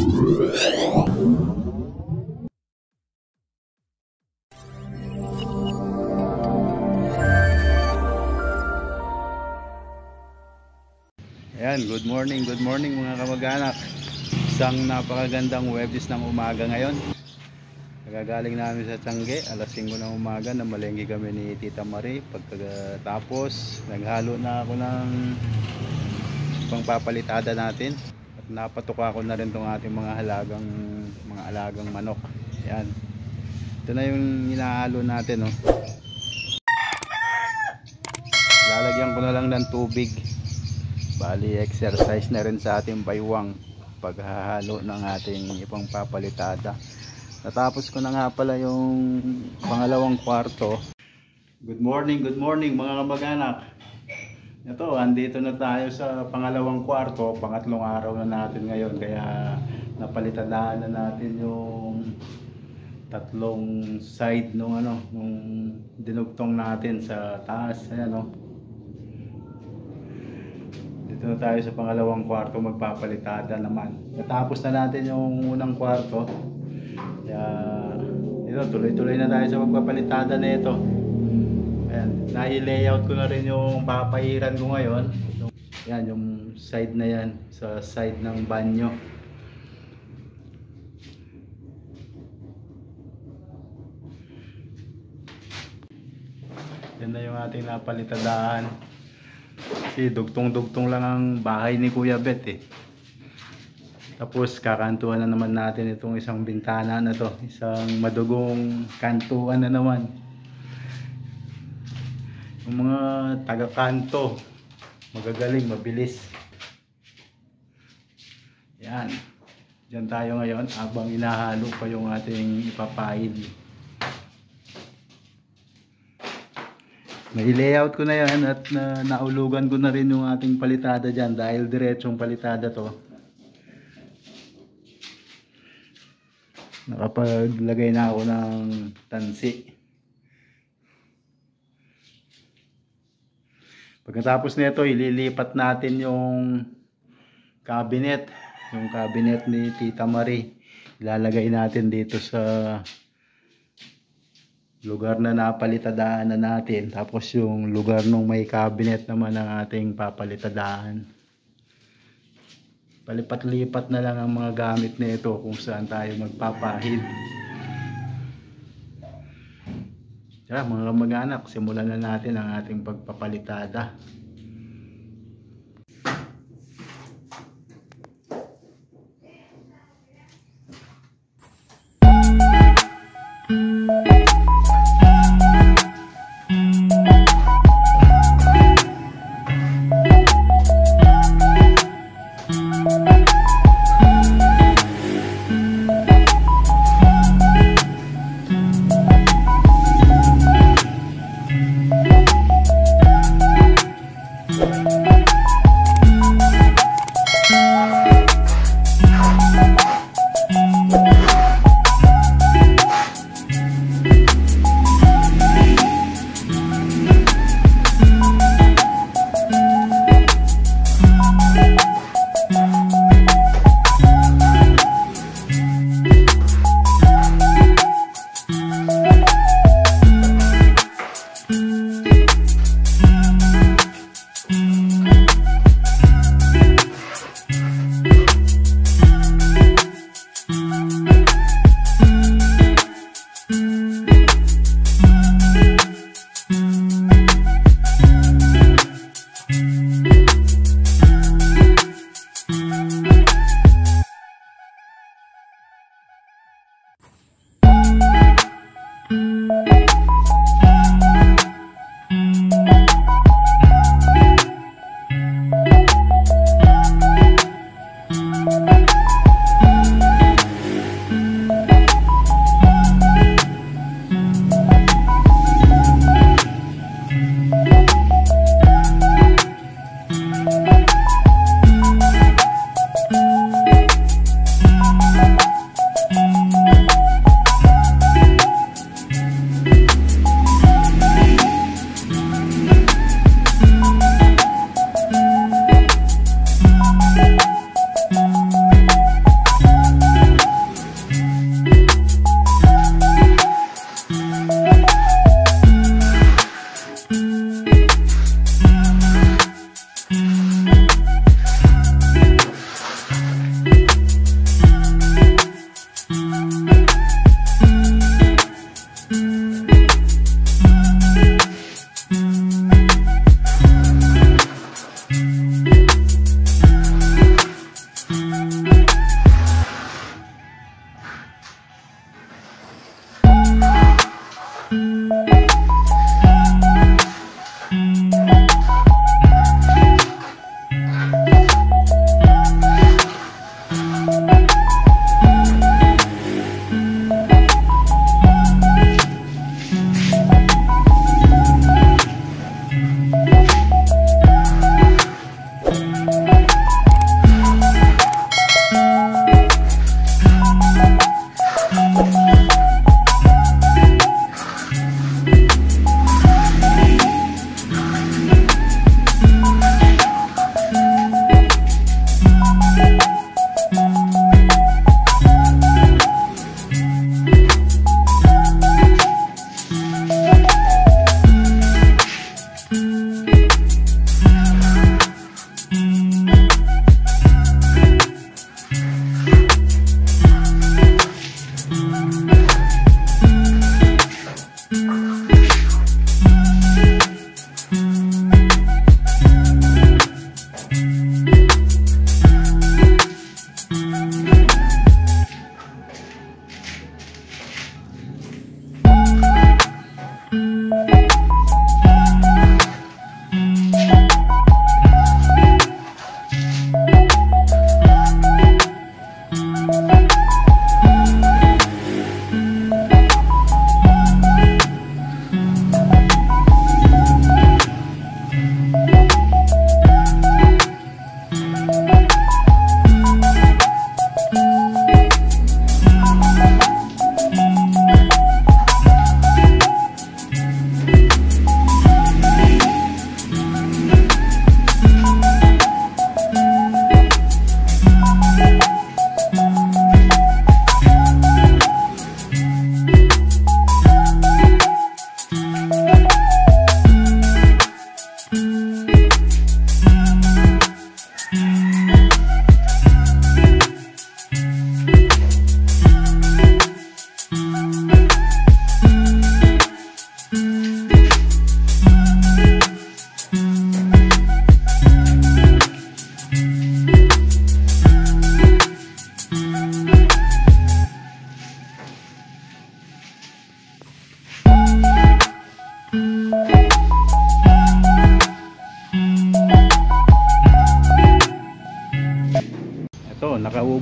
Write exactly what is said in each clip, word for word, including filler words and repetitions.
Ayan, good morning, good morning mga kamag-anak. Isang napakagandang Huwebes ng umaga ngayon. Nagagaling namin sa Tiangge, alas singko ng umaga, namalengke kami ni Tita Marie. Pagkatapos, naghalo na ako ng pangpapalitada natin. At napatuka ko na rin itong ating mga halagang, mga alagang manok. Ayan. Ito na yung hinahalo natin, oh. Lalagyan ko na lang ng tubig. Bali, exercise na rin sa ating baywang paghahalo ng ating ipang papalitada. Natapos ko na nga pala yung pangalawang kwarto. Good morning, good morning mga kamag-anak. Ito, andito na tayo sa pangalawang kwarto. Pangatlong araw na natin ngayon. Kaya napalitadaan na natin yung tatlong side nung ano, nung dinugtong natin sa taas. Ayan, no? Dito na tayo sa pangalawang kwarto, magpapalitada naman. Natapos na natin yung unang kwarto. Kaya ito, tuloy-tuloy na tayo sa magpapalitada na ito. Ayan, nai-layout ko na rin yung papahiran ko ngayon. Ayan, yung side na yan, sa side ng banyo. Yan na yung ating napalitadaan. Kasi dugtong-dugtong lang ang bahay ni Kuya Bet eh. Tapos kakantuan na naman natin itong isang bintana na to. Isang madugong kantuan na naman. Yung mga taga-kanto, magagaling, mabilis. Yan. Diyan tayo ngayon habang inahalo pa yung ating ipapahid. May-layout ko na yan at na, naulugan ko na rin yung ating palitada dyan dahil diretsong palitada to. Nakapaglagay na ako ng tansi. Pagkatapos nito, ililipat natin yung cabinet. Yung cabinet ni Tita Marie. Ilalagay natin dito sa lugar na napalitadaan na natin. Tapos yung lugar nung may cabinet naman ng ating papalitadaan. Palipat-lipat na lang ang mga gamit na ito kung saan tayo magpapahid. Kaya mga kamag-anak, simulan na natin ang ating pagpapalitada.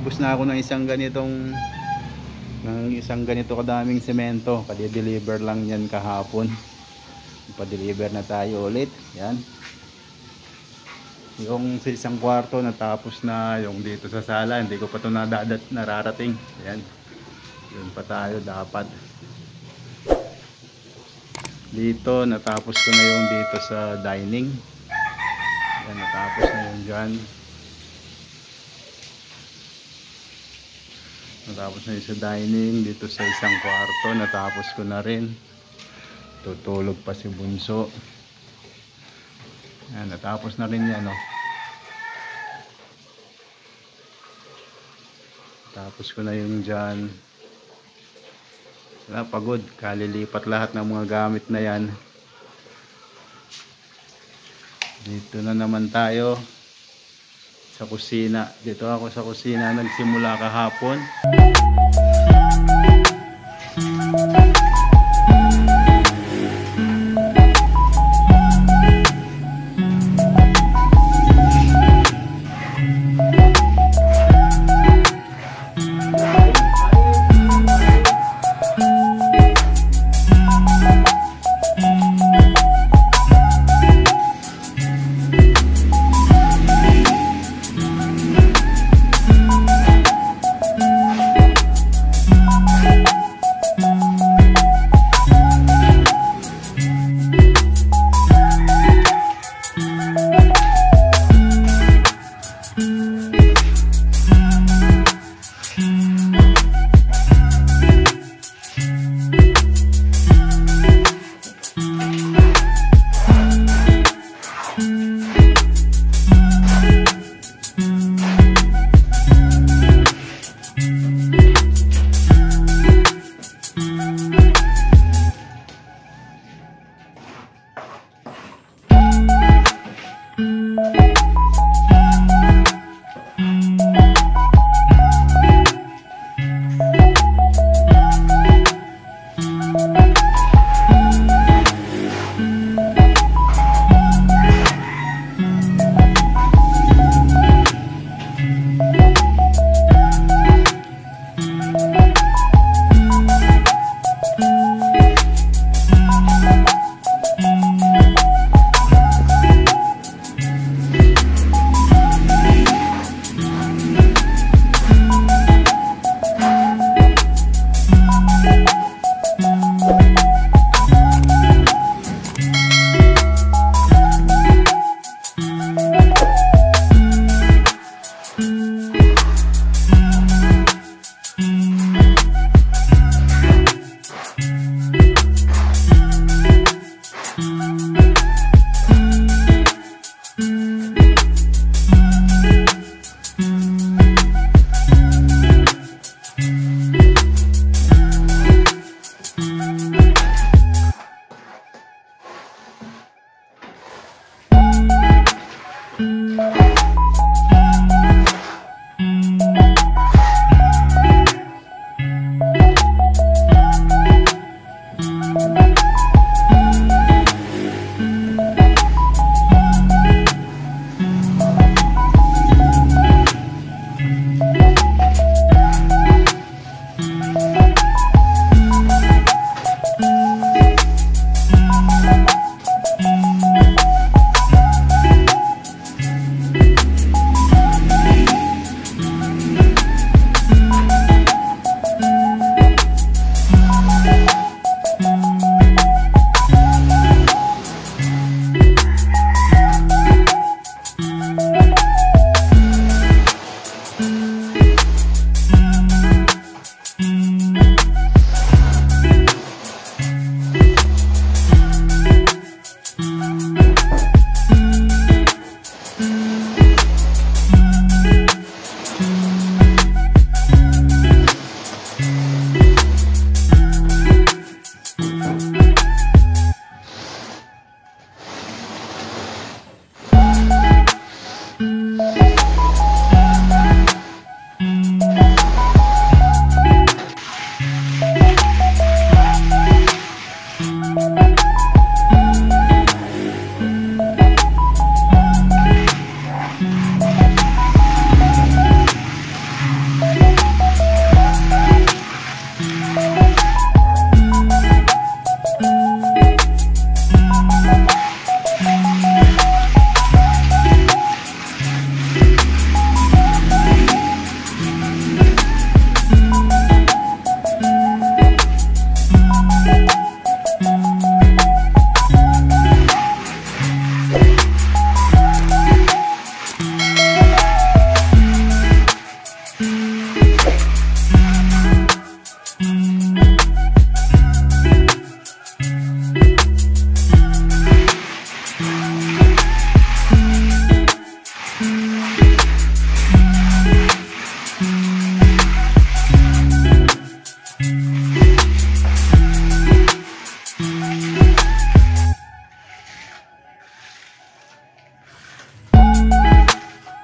nakaubos na ako ng isang ganitong ng isang ganito kadaming semento. Kadi-deliver lang yan kahapon. Pa-deliver na tayo ulit. Yan. Yung sa isang kwarto natapos na, yung dito sa sala hindi ko pa ito nadadat nararating. Yan. Yun pa tayo dapat. Dito natapos ko na yung dito sa dining. Yan, natapos na yun dyan. Natapos na yun sa dining. Dito sa isang kwarto natapos ko na rin. Tutulog pa si Bunso. Yan, natapos na rin yan, oh. Tapos ko na yung dyan. Wala, pagod. Kalilipat lahat ng mga gamit na yan. Dito na naman tayo sa kusina. Dito ako sa kusina nagsimula kahapon.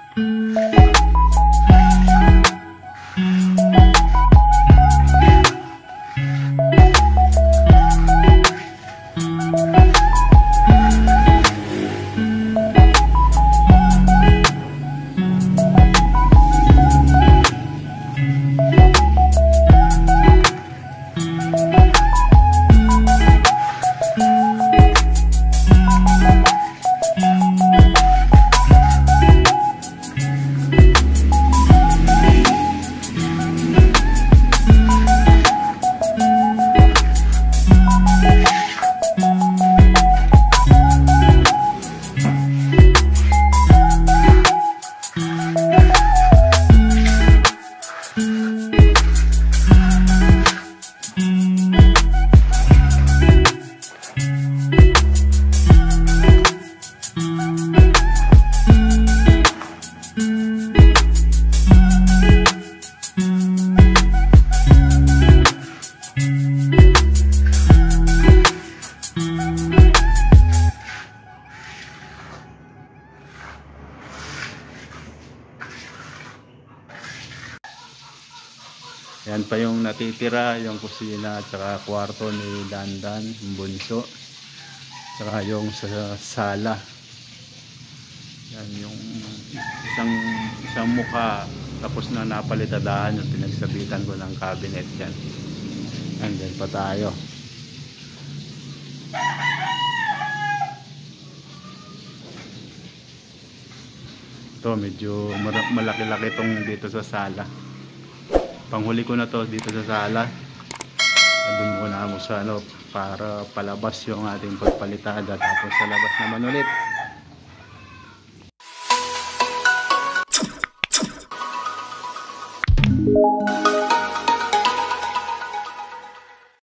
Yan pa yung natitira, yung kusina at saka kwarto ni Dandan, yung bunso. Saka yung sa sala. Yan yung isang isang mukha tapos na napalitadahan yung pinagsabitan ko ng cabinet yan. Andyan pa tayo. Ito medyo malaki-laki tong dito sa sala. Panghuli ko na to dito sa sala. Andun muna ako sa ano para palabas yung ating pagpalitada tapos sa labas naman ulit.